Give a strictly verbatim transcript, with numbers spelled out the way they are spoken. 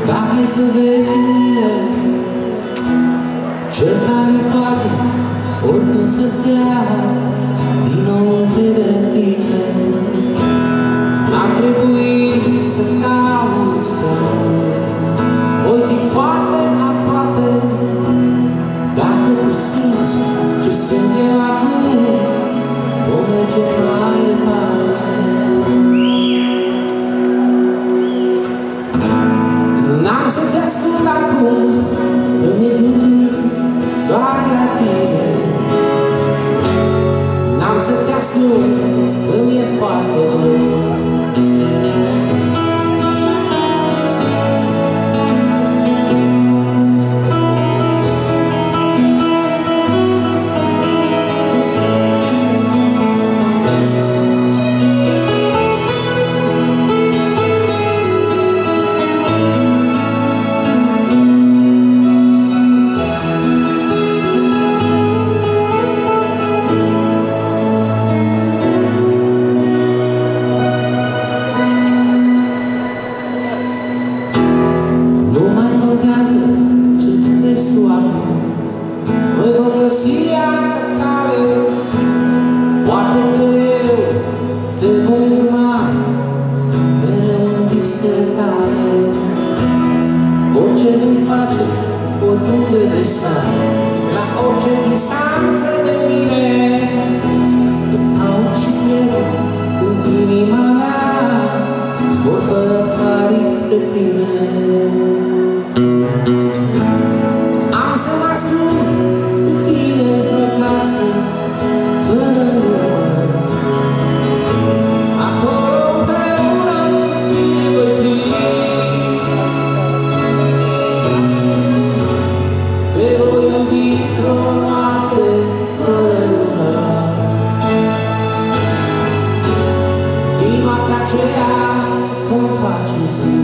Dacă-i să vezi în mine cel care poate oricum să-ți dea din nou încredere în tine, n-ar trebui să cauți prea mult, voi fi foarte aproape. Dacă tu simți ce sunt eu acum, vom merge mai departe. N-am să-ți ascund acum, îmi-e gândul doar la tine. N-am să-ți ascund, îmi-e foarte greu. Noi vom găsi altă cale, poate că eu te voi urma mereu în visele tale. Orice vei face, oriunde vei sta, la orice distanță de mine, te caut și mereu cu inima mea, zbor fără paric spre tine. Cum faci o zi?